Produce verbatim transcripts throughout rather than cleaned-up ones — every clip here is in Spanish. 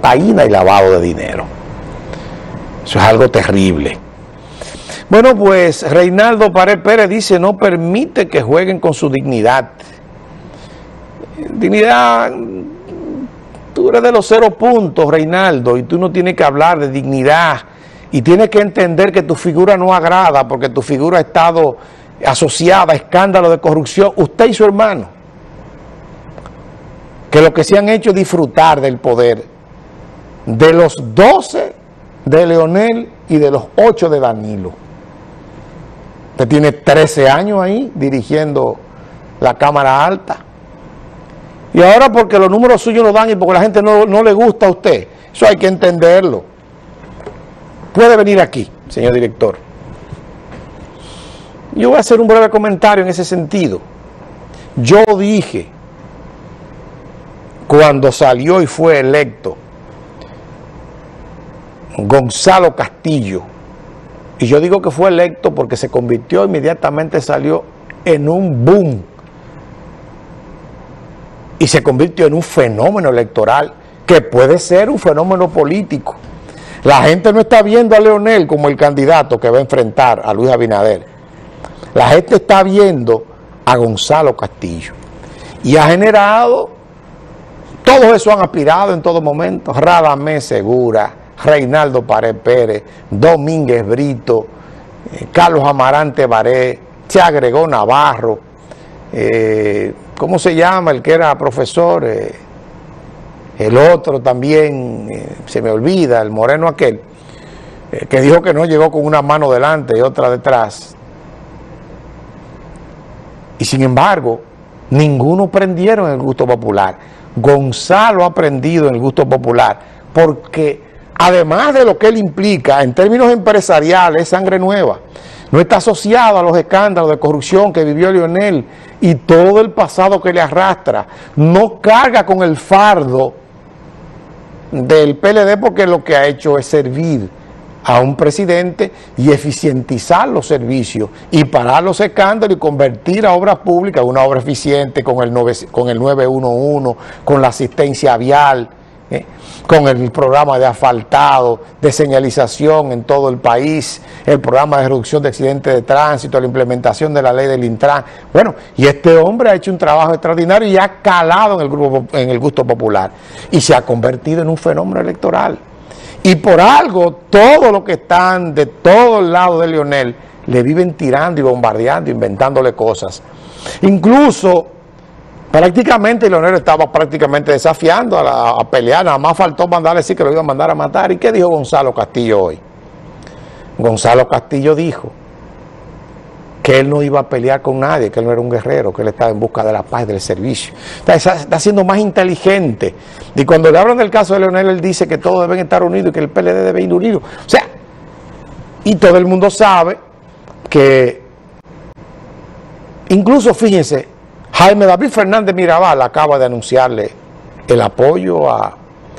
cocaína y lavado de dinero. Eso es algo terrible. Bueno, pues Reinaldo Pared Pérez dice no permite que jueguen con su dignidad. Dignidad, tú eres de los cero puntos, Reinaldo, y tú no tienes que hablar de dignidad. Y tienes que entender que tu figura no agrada porque tu figura ha estado asociada a escándalos de corrupción. Usted y su hermano, que lo que se han hecho es disfrutar del poder de los doce de Leonel y de los ocho de Danilo. Usted tiene trece años ahí dirigiendo la Cámara Alta. Y ahora porque los números suyos no dan y porque la gente no, no le gusta a usted, eso hay que entenderlo. Puede venir aquí, señor director. Yo voy a hacer un breve comentario en ese sentido. Yo dije, cuando salió y fue electo Gonzalo Castillo, y yo digo que fue electo porque se convirtió, inmediatamente salió en un boom, y se convirtió en un fenómeno electoral, que puede ser un fenómeno político. La gente no está viendo a Leonel como el candidato que va a enfrentar a Luis Abinader. La gente está viendo a Gonzalo Castillo. Y ha generado, todos esos han aspirado en todo momento. Radamés Segura, Reinaldo Pared Pérez, Domínguez Brito, eh, Carlos Amarante Baré, se agregó Navarro, eh, ¿cómo se llama el que era profesor? Eh, el otro también, eh, se me olvida, el moreno aquel, eh, que dijo que no llegó con una mano delante y otra detrás. Y sin embargo, ninguno prendieron el gusto popular. Gonzalo ha prendido el gusto popular, porque además de lo que él implica en términos empresariales, es sangre nueva. No está asociado a los escándalos de corrupción que vivió Leonel y todo el pasado que le arrastra. No carga con el fardo del P L D porque lo que ha hecho es servir a un presidente y eficientizar los servicios y parar los escándalos y convertir a obras públicas una obra eficiente con el, nueve, con el nueve uno uno, con la asistencia vial, eh, con el programa de asfaltado, de señalización en todo el país, el programa de reducción de accidentes de tránsito, la implementación de la ley del Intran. Bueno, y este hombre ha hecho un trabajo extraordinario y ha calado en el, grupo, en el gusto popular y se ha convertido en un fenómeno electoral. Y por algo, todos los que están de todos lados de Leonel le viven tirando y bombardeando, inventándole cosas. Incluso, prácticamente Leonel estaba prácticamente desafiando a, la, a pelear, nada más faltó mandarle decir que lo iba a mandar a matar. ¿Y qué dijo Gonzalo Castillo hoy? Gonzalo Castillo dijo que él no iba a pelear con nadie, que él no era un guerrero, que él estaba en busca de la paz y del servicio. Está, está siendo más inteligente. Y cuando le hablan del caso de Leonel, él dice que todos deben estar unidos y que el P L D debe ir unido. O sea, y todo el mundo sabe que, incluso fíjense, Jaime David Fernández Mirabal acaba de anunciarle el apoyo a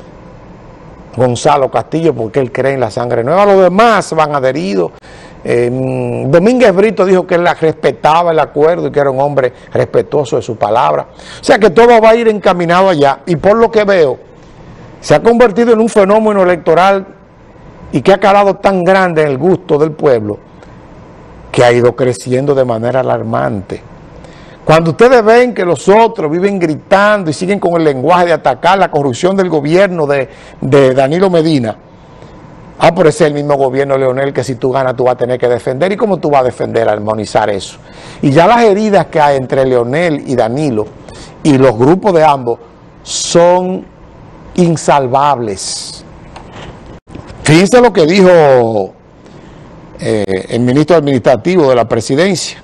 Gonzalo Castillo porque él cree en la sangre nueva. Los demás van adheridos. Eh, Domínguez Brito dijo que él respetaba el acuerdo y que era un hombre respetuoso de su palabra. O sea que todo va a ir encaminado allá, y por lo que veo se ha convertido en un fenómeno electoral y que ha calado tan grande en el gusto del pueblo que ha ido creciendo de manera alarmante. Cuando ustedes ven que los otros viven gritando y siguen con el lenguaje de atacar la corrupción del gobierno de, de Danilo Medina, ah, pero ese es el mismo gobierno, Leonel, que si tú ganas tú vas a tener que defender. ¿Y cómo tú vas a defender, armonizar eso? Y ya las heridas que hay entre Leonel y Danilo y los grupos de ambos son insalvables. Fíjense lo que dijo eh, el ministro administrativo de la presidencia,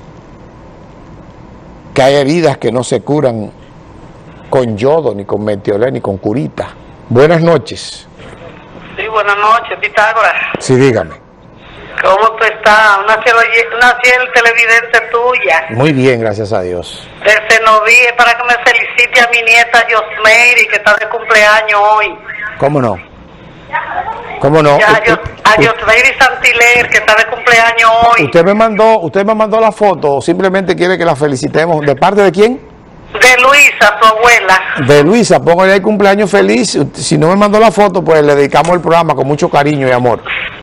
que hay heridas que no se curan con yodo, ni con metiolén, ni con curita. Buenas noches. Sí, buenas noches, Pitágoras. Sí, dígame. ¿Cómo tú estás? Una fiel, una fiel televidente tuya. Muy bien, gracias a Dios. Desde Noví, es para que me felicite a mi nieta Yosmeiri, que está de cumpleaños hoy. ¿Cómo no? ¿Cómo no? Ya, yo, a Yosmeiri Santiler, que está de cumpleaños hoy. ¿Usted me mandó usted me mandó la foto o simplemente quiere que la felicitemos? ¿De parte de quién? De Luisa, su abuela. De Luisa, póngale el cumpleaños feliz. Si no me mandó la foto, pues le dedicamos el programa con mucho cariño y amor.